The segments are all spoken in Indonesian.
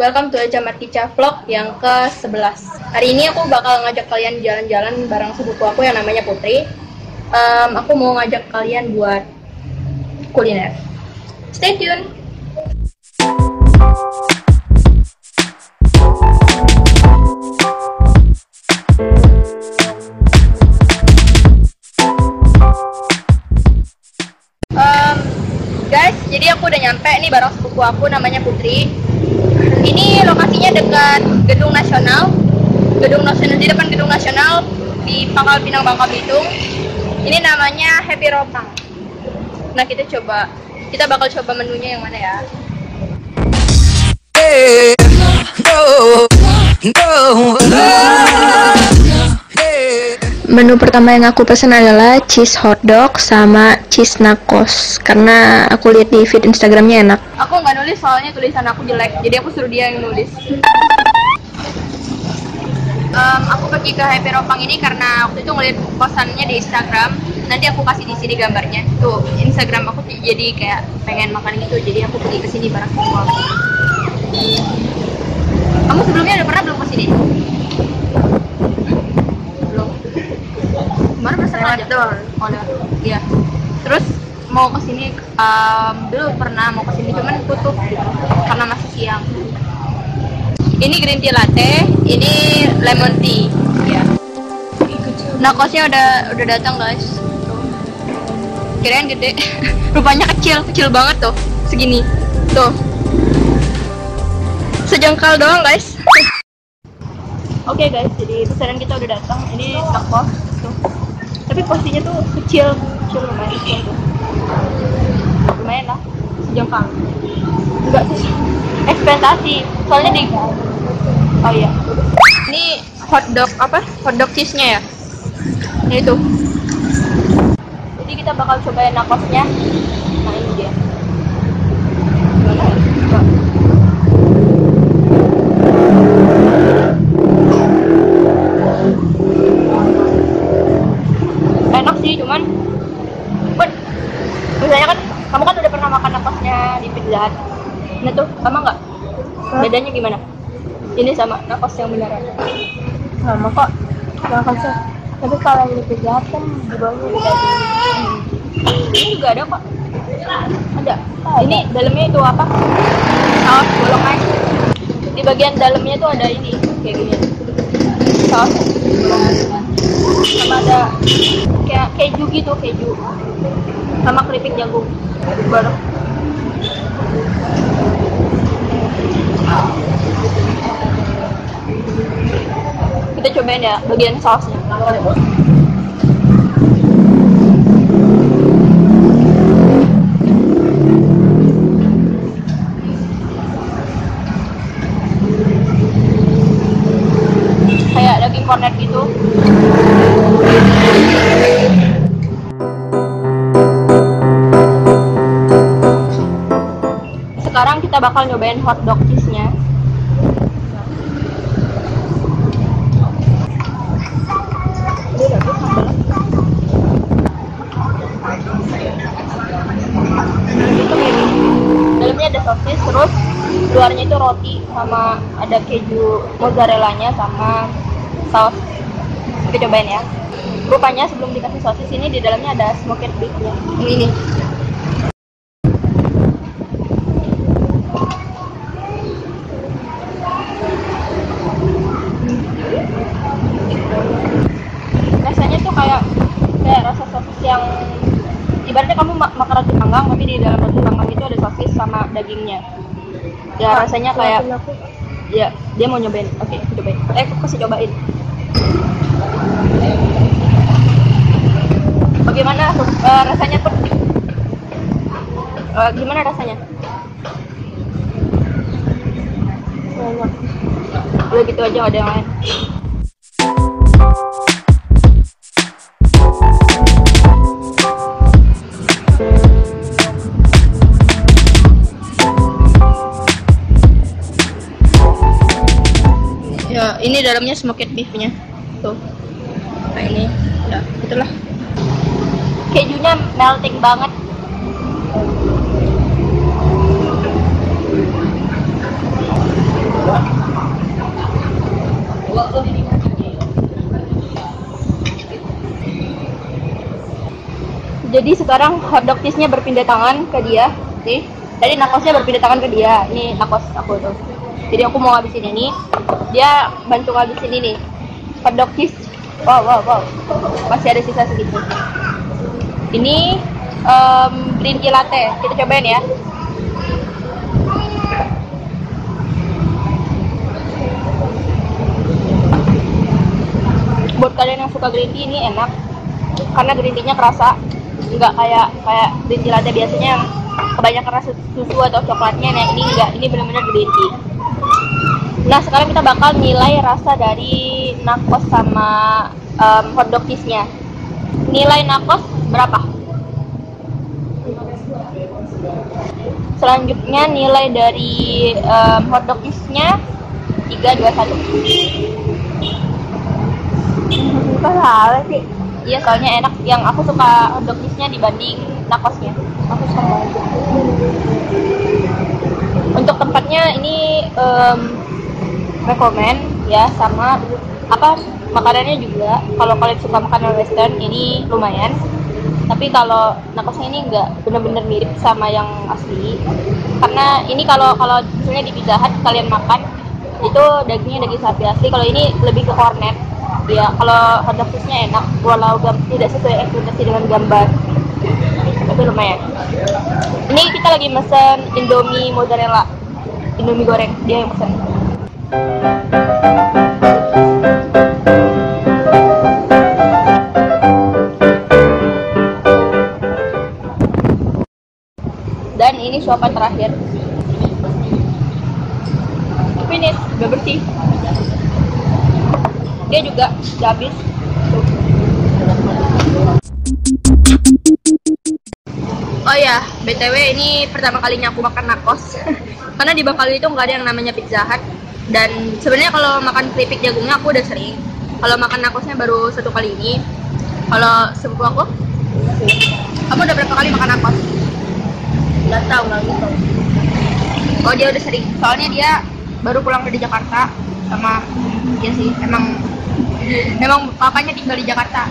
welcome to Eja Martica Vlog yang ke-11. Hari ini aku bakal ngajak kalian jalan-jalan bareng sepupu aku yang namanya Putri. Aku mau ngajak kalian buat kuliner. Stay tune! Guys, jadi aku udah nyampe nih bareng sepupu aku namanya Putri. Ini lokasinya dekat Gedung Nasional. Di depan Gedung Nasional di Pangkal Pinang, Bangka Belitung. Ini namanya Happy Ropang. Nah, kita bakal coba menunya yang mana ya? Menu pertama yang aku pesen adalah cheese hotdog sama cheese nachos karena aku lihat di feed Instagramnya enak. Aku nggak nulis soalnya tulisan aku jelek, jadi aku suruh dia yang nulis. Aku pergi ke Happy Ropang ini karena waktu itu ngeliat postannya di Instagram. Nanti aku kasih di sini gambarnya. Tuh Instagram aku jadi kayak pengen makan gitu, jadi aku pergi ke sini bareng semua. Kamu sebelumnya udah pernah belum ke sini? Kemarin pesan aja doang. Oh, iya. Terus mau kesini belum pernah mau kesini, cuman tutup gitu karena masih siang. Ini green tea latte, ini lemon tea. Ya. Nachosnya udah datang guys. Tuh. Kirain gede, rupanya kecil banget tuh, segini. Tuh. Sejengkal doang guys. Oke guys, jadi pesanan kita udah datang. Ini nachos tuh. Tapi porsinya tuh kecil lumayan kecil tuh. Lumayan lah, sejengkal. Enggak sih ekspektasi, soalnya di ini hotdog hotdog cheese-nya ya. Ini tuh. Jadi kita bakal cobain nachosnya. Nah, ini dia. Gimana ya? Enak sih, cuman misalnya kan kamu kan udah pernah makan nachosnya di Pizza Hut. Nah tuh sama nggak? Bedanya gimana? Ini sama nachos yang beneran? Sama kok nachosnya. Tapi kalau yang di Pizza Hut kan di bawahnya udah ini juga ada kok. Ada. Ini dalamnya itu apa? Saus bolongan. Di bagian dalamnya tuh ada ini kayak gini. Saus bolongan. Sama ada kayak keju gitu, keju sama keripik jagung bareng. Kita cobain ya bagian sausnya. Kayak daging kornet gitu. Sekarang kita bakal nyobain hotdog cheese-nya. Dalamnya ada sosis, terus luarnya itu roti sama ada keju mozzarella-nya sama saus. Kita cobain ya. Rupanya sebelum dikasih sosis ini di dalamnya ada smoked beef-nya. Ini. Rasanya tuh kayak rasa sosis yang ibaratnya kamu makan roti panggang, tapi di dalam roti panggang itu ada sosis sama dagingnya. Ya rasanya kayak ya dia mau nyobain. Oke, cobain. Aku kasih cobain. Bagaimana rasanya pun? Gimana rasanya? Enak. Udah gitu aja, ada yang lain. Ya, ini dalamnya smoked beef-nya. Tuh. Nah, ini udah, itulah. Kejunya melting banget. Jadi sekarang hotdog cheese-nya berpindah tangan ke dia. Nih, tadi nakosnya berpindah tangan ke dia. Ini nakos aku tuh. Jadi aku mau ngabisin ini, dia bantu ngabisin ini. Hotdog cheese. Wow. Masih ada sisa segitu. Ini green tea latte. Kita cobain ya. Buat kalian yang suka green tea ini enak. Karena green tea-nya kerasa. Nggak kayak green tea latte biasanya yang kebanyakan rasa susu atau coklatnya. Nah ini enggak, ini benar-benar green tea. Nah sekarang kita bakal nilai rasa dari nakos sama hotdog cheese-nya. Nilai nakos berapa? Selanjutnya nilai dari hotdog cheese-nya 3, 2, 1. Salah sih. Iya soalnya enak, yang aku suka hotdog cheese-nya dibanding nakosnya. Aku sama aja. Untuk tempatnya ini rekomen ya, sama apa makanannya juga. Kalau kalian suka makanan western ini lumayan. Tapi kalau nakosnya ini enggak benar-benar mirip sama yang asli. Karena ini kalau misalnya di Pizza Hut kalian makan itu dagingnya daging sapi asli. Kalau ini lebih ke kornet. Ya, kalau hotdog cheese-nya enak, walau tidak sesuai ekspektasi dengan gambar. Tapi lumayan. Ini kita lagi mesen Indomie mozzarella, Indomie goreng, dia yang mesen. Dan ini suapan terakhir. Finish, udah bersih. Dia juga udah habis. Oh ya, BTW ini pertama kalinya aku makan nakos. Karena di Bangkalan itu nggak ada yang namanya Pizza Hut. Dan sebenarnya kalau makan keripik jagungnya aku udah sering. Kalau makan nakosnya baru 1 kali ini. Kalau sepupu aku, kamu udah berapa kali makan nakos? Nggak tahu, nggak gitu. Oh dia udah sering. Soalnya dia baru pulang dari Jakarta sama dia sih. Memang papanya tinggal di Jakarta.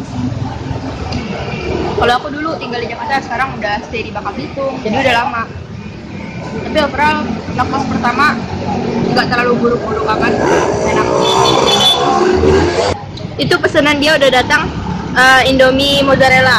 Kalau aku dulu tinggal di Jakarta, sekarang udah stay di Bangka Belitung, jadi udah lama. Tapi overall nakos pertama nggak terlalu buruk-buruk banget, enak. Itu pesanan dia udah datang, Indomie mozzarella.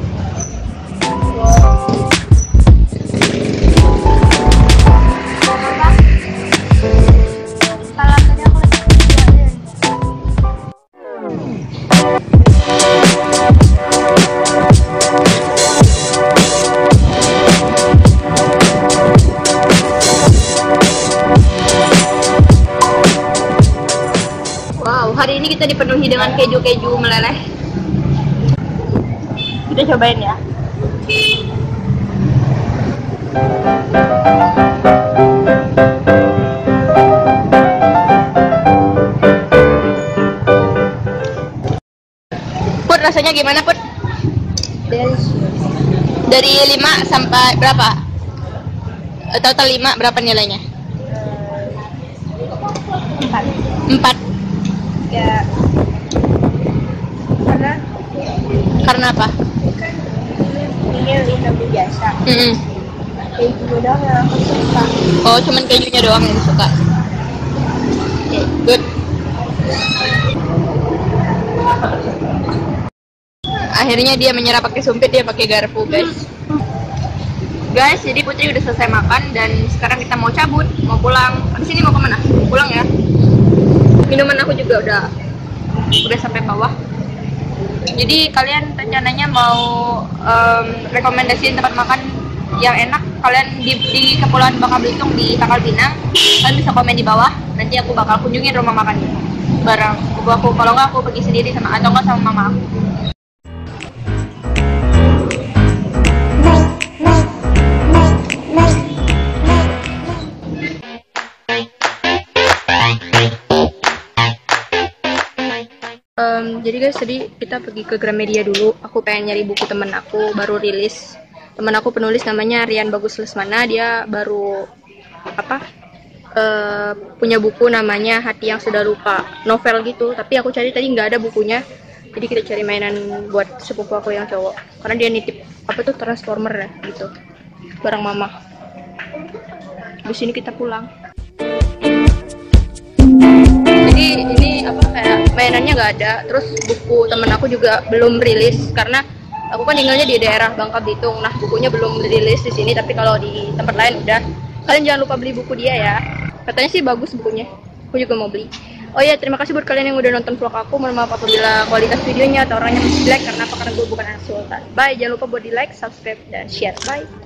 Hari ini kita dipenuhi dengan keju-keju meleleh. Kita cobain ya. Put, rasanya gimana, Put? Dari 5 sampai berapa? Total 5, berapa nilainya? 4. Ya, Karena apa? ini lebih biasa. Keju doang yang aku suka. Oh, cuman kejunya doang yang suka. Okay, good. Akhirnya dia menyerah pakai sumpit, dia pakai garpu, guys. Guys, jadi Putri udah selesai makan dan sekarang kita mau cabut, mau pulang. Abis ini mau kemana? Pulang ya. Minuman aku juga udah sampai bawah. Jadi kalian rencananya mau rekomendasiin tempat makan yang enak kalian di Kepulauan Bangka Belitung di Pangkal Pinang, kalian bisa komen di bawah. Nanti aku bakal kunjungin rumah makan itu bareng aku. Kalau nggak aku pergi sendiri sama mama aku. Jadi guys, tadi kita pergi ke Gramedia dulu. Aku pengen nyari buku temen aku, baru rilis. Temen aku penulis namanya Rian Bagus Lesmana. Dia baru punya buku namanya Hati Yang Sudah Lupa, novel gitu, tapi aku cari tadi nggak ada bukunya, jadi kita cari mainan buat sepupu aku yang cowok karena dia nitip apa tuh Transformer ya gitu barang mama. Di sini kita pulang. Jadi ini apa kayak mainannya nggak ada, terus buku temen aku juga belum rilis karena aku kan tinggalnya di daerah Bangka Belitung. Nah bukunya belum rilis di sini, tapi kalau di tempat lain udah. Kalian jangan lupa beli buku dia ya. Katanya sih bagus bukunya. Aku juga mau beli. Oh ya, terima kasih buat kalian yang udah nonton vlog aku. Mohon maaf apabila kualitas videonya atau orangnya masih jelek karena apa karena gue bukan anak sultan. Bye, jangan lupa buat di like, subscribe, dan share. Bye.